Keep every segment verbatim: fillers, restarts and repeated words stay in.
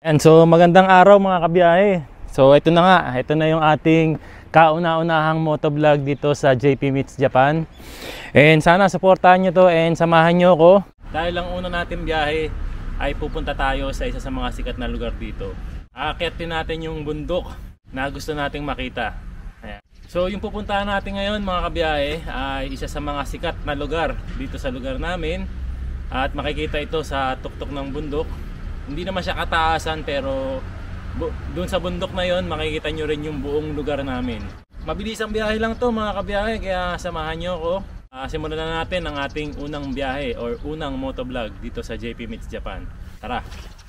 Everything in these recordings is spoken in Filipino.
And so magandang araw mga kabiyahe. So ito na nga, ito na yung ating kauna-unahang motovlog dito sa J P Meets Japan. And sana supportahan nyo to and samahan nyo ko. Dahil ang una natin biyahe ay pupunta tayo sa isa sa mga sikat na lugar dito. Aakyatin natin yung bundok na gusto nating makita. Ayan. So yung pupuntahan natin ngayon mga kabiyahe ay isa sa mga sikat na lugar dito sa lugar namin. At makikita ito sa tuktok ng bundok. Hindi naman siya kataasan pero doon sa bundok na yon makikita nyo rin yung buong lugar namin. Mabilis ang biyahe lang to mga kabiyahe, kaya samahan nyo ako. Uh, simulan na natin ang ating unang biyahe or unang motovlog dito sa J P Meets Japan. Tara!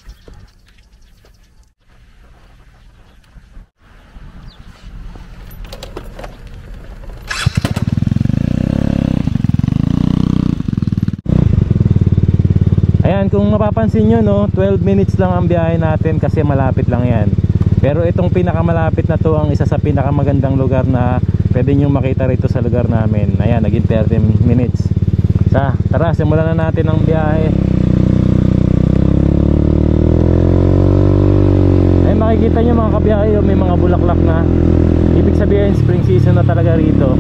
Ayan, kung mapapansin nyo, no, twelve minutes lang ang biyahe natin kasi malapit lang yan. Pero itong pinakamalapit na to ang isa sa pinakamagandang lugar na pwede nyo makita rito sa lugar namin. Ayan, naging thirty minutes. Sa, tara, simulan na natin ang biyahe. Ayan, makikita nyo mga kabiyahe, may mga bulaklak na. Ibig sabihin, spring season na talaga rito.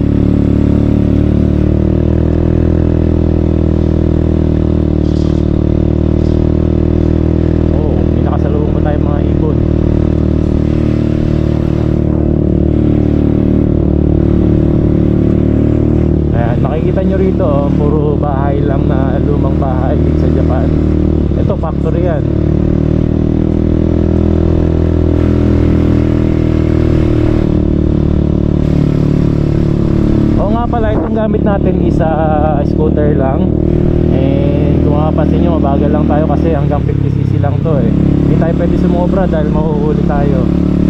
Makikita nyo rito, oh, puro bahay lang na lumang bahay dito sa Japan. Ito, factory yan. Oo nga pala, itong gamit natin is uh, scooter lang. And kung mapapansin nyo, mabagal lang tayo kasi hanggang fifty c c lang to eh. Hindi tayo pwede sumobra dahil mahuhuli tayo.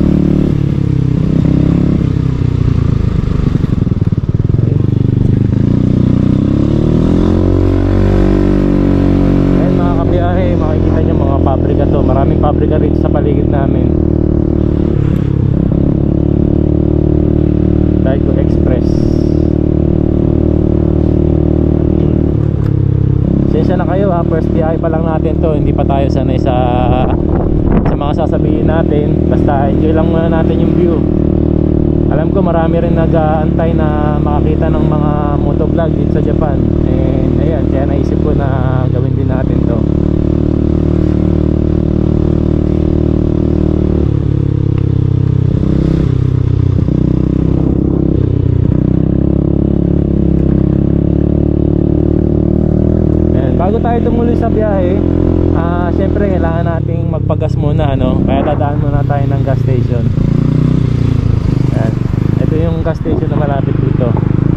Makikita nyo mga pabrika to, maraming pabrika rito sa paligid namin. Daiko Express. Sensya na kayo ha, first biyahe pa lang natin to, hindi pa tayo sanay sa sa mga sasabihin natin. Basta enjoy lang muna natin yung view. Alam ko marami rin nag-aantay na makakita ng mga motovlog dito sa Japan. And ayan, kaya naisip ko na gawin din natin to. Bago tayo tumuloy sa biyahe, uh, syempre kailangan nating magpagas muna, ano? Kaya dadaan muna tayo ng gas station. Ayan. Ito yung gas station na malapit dito.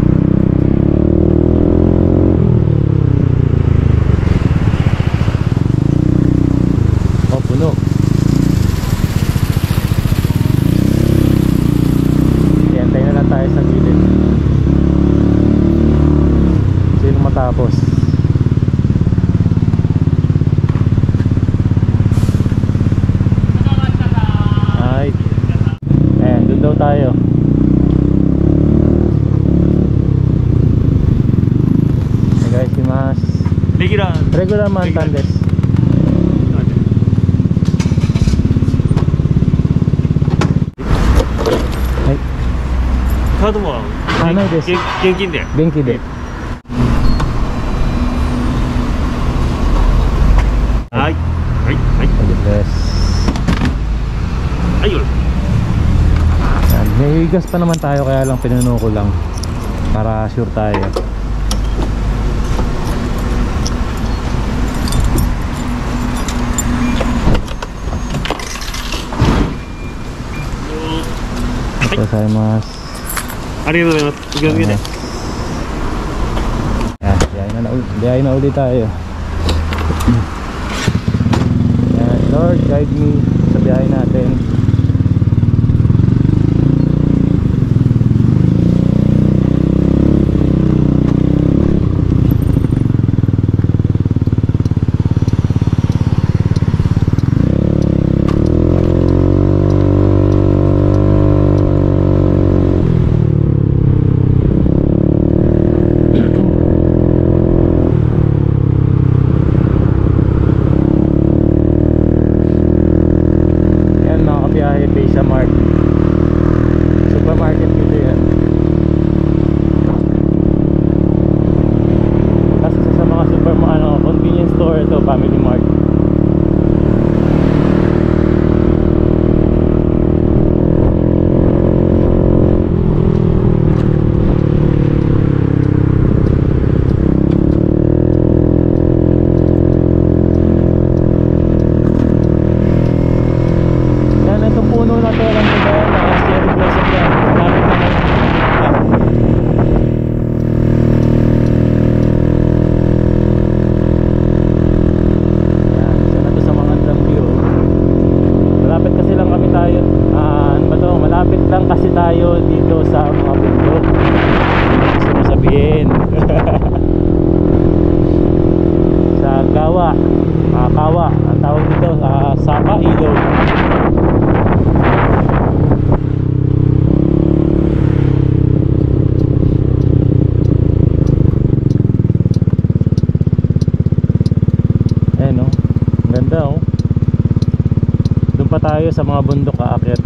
Oh, puno. Ayan, tayo na lang tayo sa gilid. Sino matapos? Daw tayo. Onegaishimasu. Regular regular mantan desu. Hai. Card waないです。現金で。現金で。はい。はい。はい。です。はい。May gas pa naman tayo kaya lang pinuno ko lang para sure tayo. Ito sa mas. Arigatou gozaimasu. Ikaw din. Yan, biyahe na ulit, biyahe na ulit tayo. Yan, Lord, guide me sa biyahe natin. pa tayo sa mga bundok aakyat.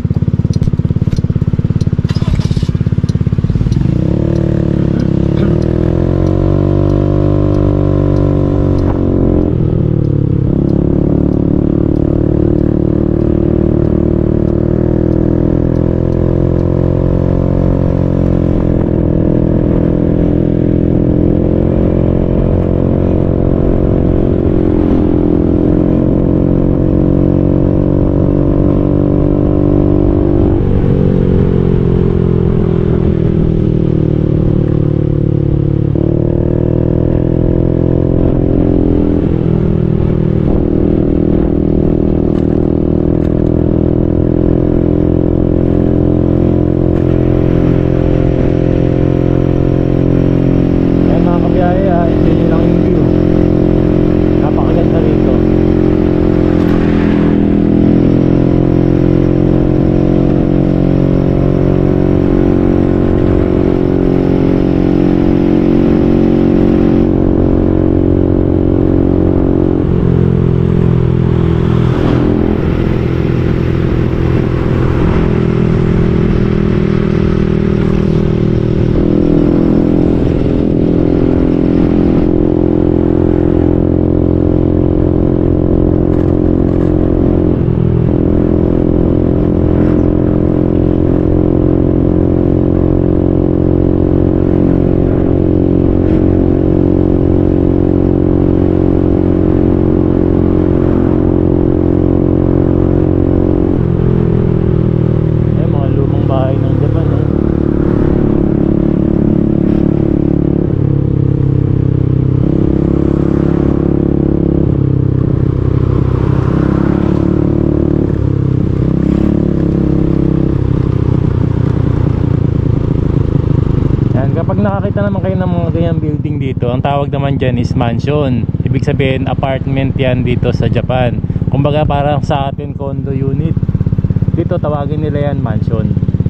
Nakakita naman kayo ng mga ganyang building dito. Ang tawag naman dyan is mansion. Ibig sabihin apartment yan dito sa Japan. Kumbaga parang sa atin condo unit. Dito tawagin nila yan mansion.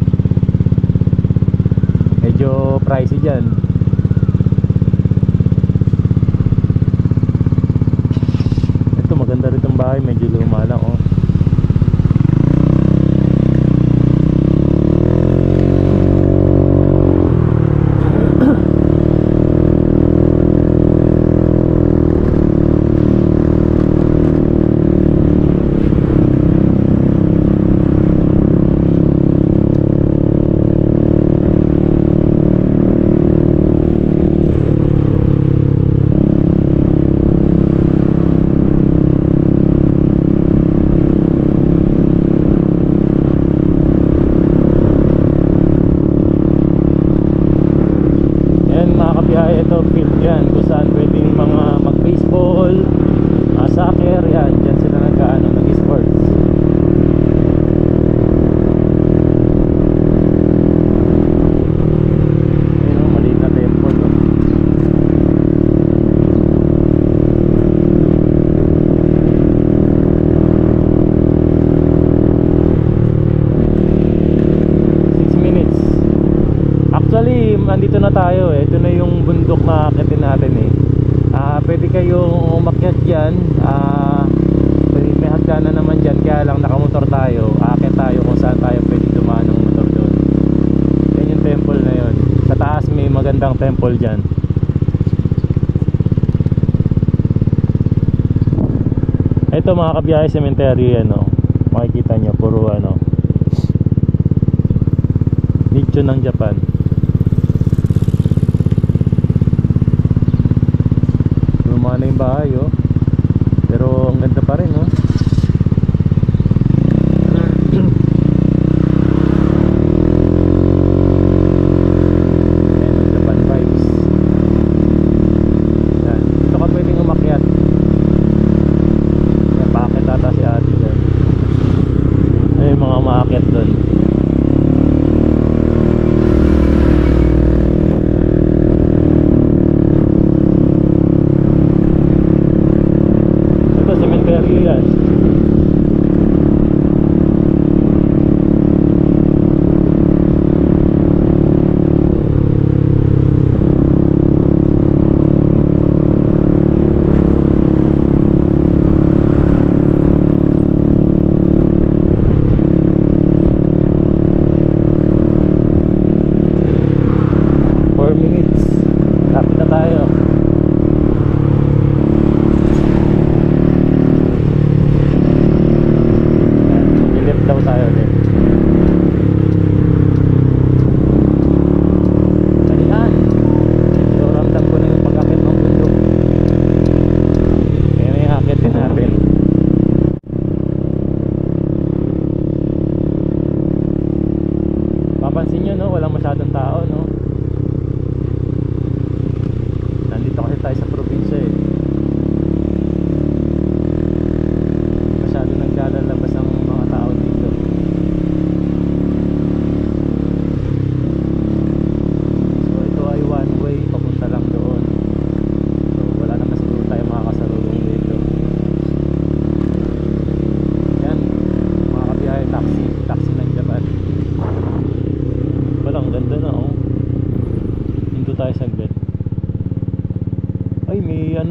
Medyo pricey dyan. Ito maganda rin itong bahay. Medyo luma lang oh. Ito field yan kung saan pwedeng mga mag baseball, uh, soccer yan, dyan sila nagkaano nag sports. Ayun o, maliit na temple no? six minutes. Actually andito na tayo eh. Ito na yung bundok na akitin natin eh. uh, Pwede kayong umakyat dyan, uh, pwede, may hagdanan naman dyan. Kaya lang nakamotor tayo, akit tayo kung saan tayo pwede dumaan ng motor doon. Yan yung temple na yun. Sa taas may magandang temple dyan. Ito mga kabiyahe, cemetery ano. Makikita nyo puro ano nicho ng Japan. Luma na yung bahay oh. Pero ang ganda pa rin oh. Ayan, Japan vibes. Yan. Dito ka pwedeng umakyat. Yan, bakit ata si ate dyan. Ay, mga umakyat doon.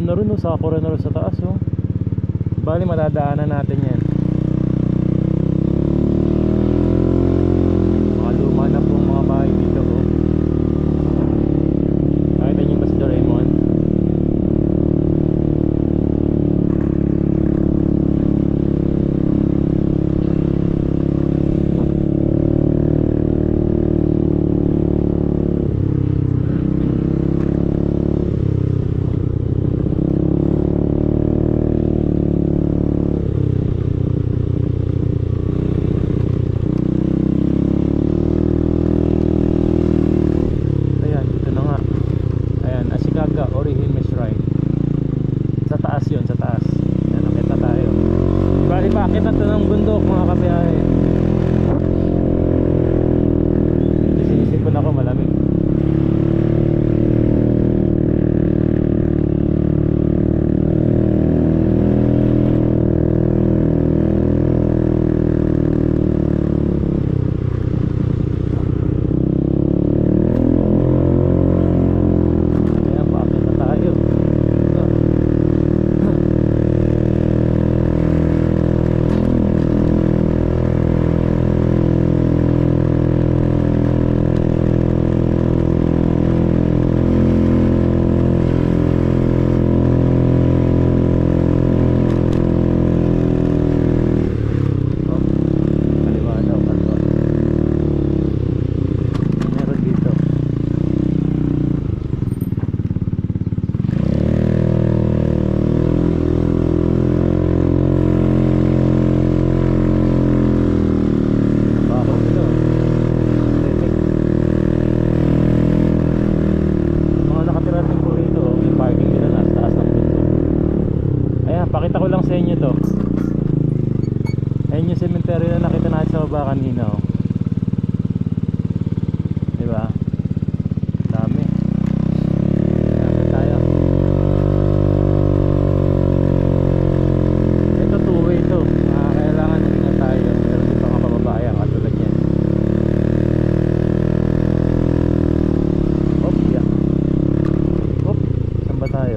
na rin, oh, sakura na rin sa taas, oh. Bali madadaanan natin yan. Mga luma na po mga bahay dito, oh. Nakita niyo ba si Doraemon? Pakita to ng bundok mga kabiyahe. Isip-isipon ako malamig. Ayan, pakita tayo. Pakita ko lang sa inyo to. Ayun yung cemetery na nakita natin sa baba kanina, oh. Diba? Dami. Nakita tayo. Ito two-way to. Ah, kailangan natin tayo. Meron din mga kababayan katulad yan. Op, yeah. Op, saan ba tayo?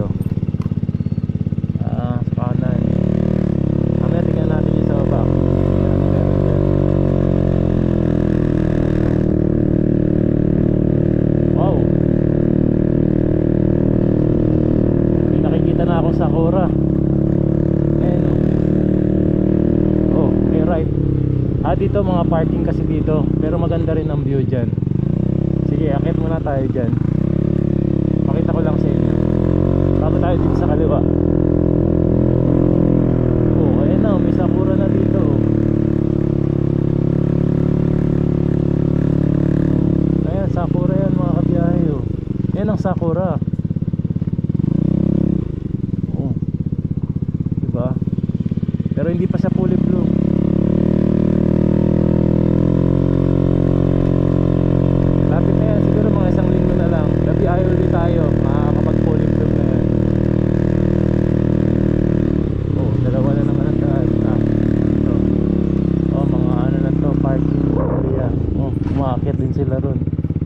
Sakura. Ayan, oh. Oh, may right. Ah, dito mga parking kasi dito. Pero maganda rin ang view dyan. Sige, akit muna tayo dyan. Pakita ko lang sa inyo. Bago tayo dito sa kaliwa. Oh, ayan na, may sakura na dito, oh. Ayan, sakura yan mga kabiyahe, oh. Yan ang sakura. Pero hindi pa siya fully bloom. Lapit na yan, siguro mga isang linggo na lang. Gabi ayaw ulit tayo, makakapag fully bloom na yan. Oh, dalawa na naman ang daan. Ah, ito. Oh, mga ano na to, parking area. Oh, umakit din sila ron.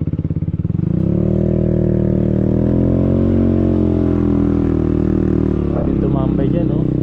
Pwede tumambay dyan, oh.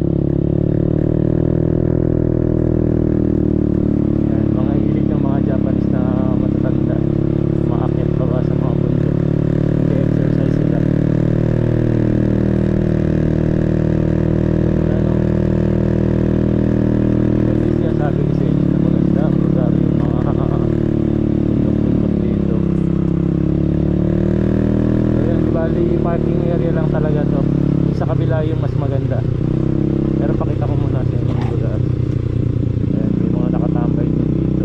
Parking area lang talaga to. Sa kabila yung mas maganda. Pero pakita ko muna sa inyo yung lugar. Ayan, may mga nakatambay din dito.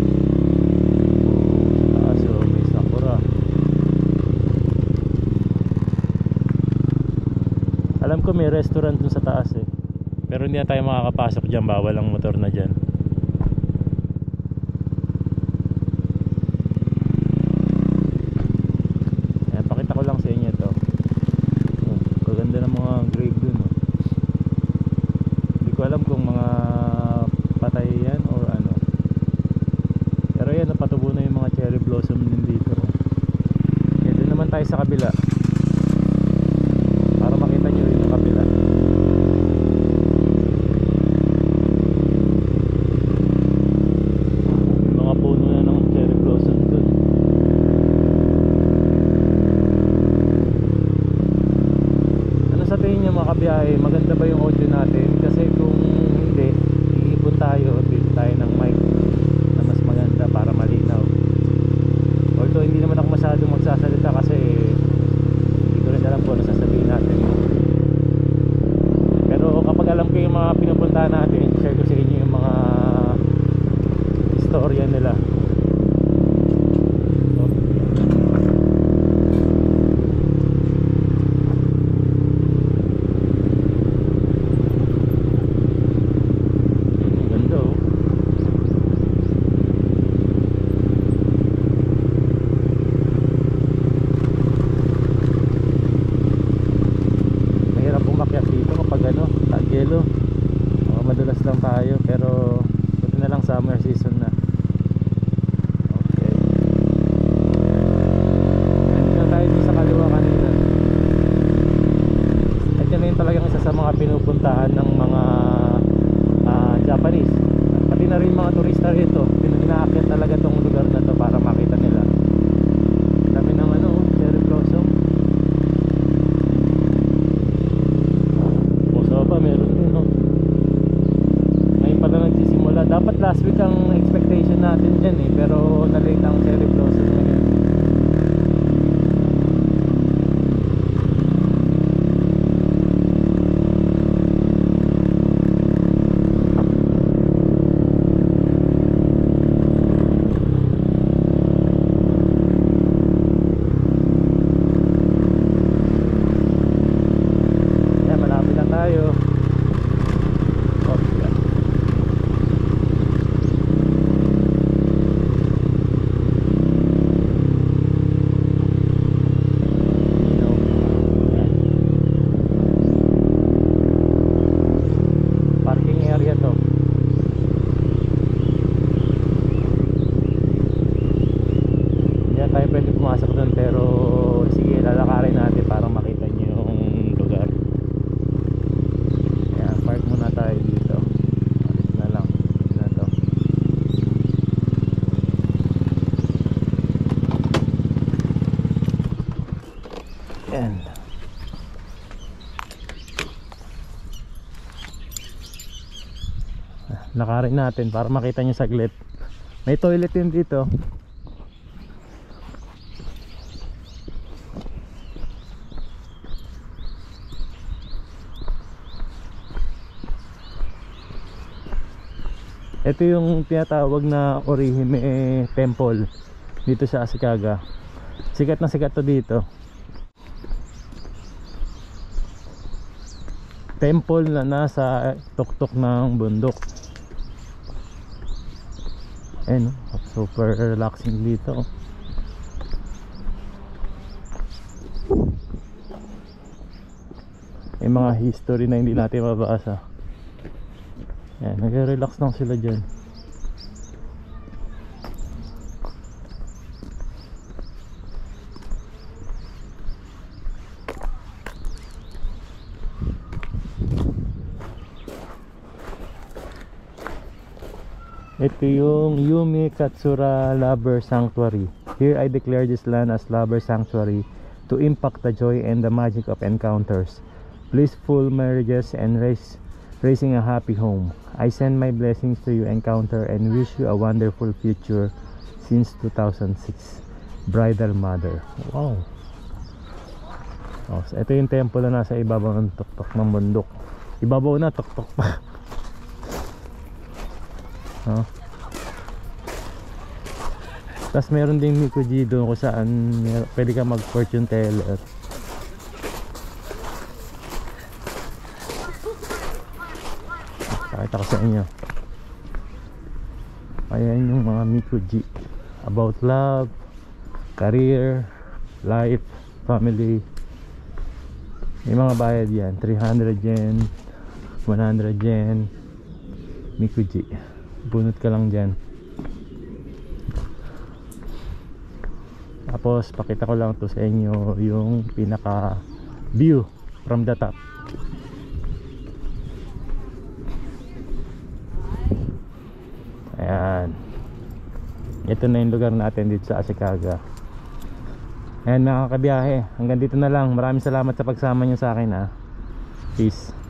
Sa taas, oh, may sakura. Alam ko may restaurant dun sa taas, eh. Pero hindi na tayo makakapasok dyan. Bawal ang motor na dyan. Ayan, pakita ko lang sa inyo to. Ganda ng mga grave dun, oh. Hindi ko alam kung mga patay yan or ano. Pero yan, napatubo na yung mga cherry blossom din dito, oh. Kaya doon naman tayo sa kabila para makita nyo yung mga turista rito, pinakakit talaga tong lugar na to para makita nila. Dami ng ano, cherry blossom. Puso pa, meron din, no? Ngayon pa lang nagsisimula. Dapat last week ang expectation natin dyan eh, pero na-late ang cherry blossom ngayon. Yan. Lakarin natin para makita nyo saglit. May toilet din dito. Ito yung tinatawag na Orihime Temple dito sa Ashikaga. Sikat na sikat to dito. Temple na nasa tuktok ng bundok. Ayan, super relaxing dito. May mga history na hindi natin mabasa. Ayan, nag-relax lang sila dyan. Ito yung Yumi Katsura Lover Sanctuary. Here I declare this land as Lover Sanctuary to impact the joy and the magic of encounters, blissful marriages, and raise, raising a happy home. I send my blessings to you, encounter, and wish you a wonderful future since two thousand six. Bridal Mother. Wow. Oh, so ito yung temple na nasa ibabaw ng tuktok ng bundok. Ibabaw na, tuktok pa. Oh. Tapos meron ding Mikuji doon kung saan pwede ka mag fortune teller. Pakita ko sa inyo. Ayan yung mga Mikuji about love, career, life, family. May mga bayad yan, three hundred yen, one hundred yen. Mikuji, bunot ka lang dyan. Tapos pakita ko lang to sa inyo yung pinaka view from the top. Ayan, ito na yung lugar natin dito sa Ashikaga. Ayan mga kabiyahe, hanggang dito na lang. Maraming salamat sa pagsama nyo sa akin ha. Peace.